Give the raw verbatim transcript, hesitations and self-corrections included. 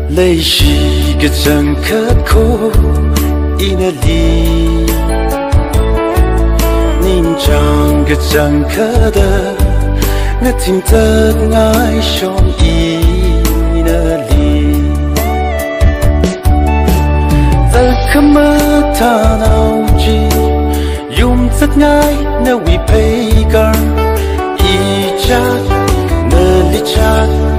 lấy gì cái chẳng khát khô inali nín chẳng cái chẳng khát đờ ngất tim tất ngái trong inali ta không mơ ta nào chi yum tất ngái nếu bị pagan i cha nơi li cha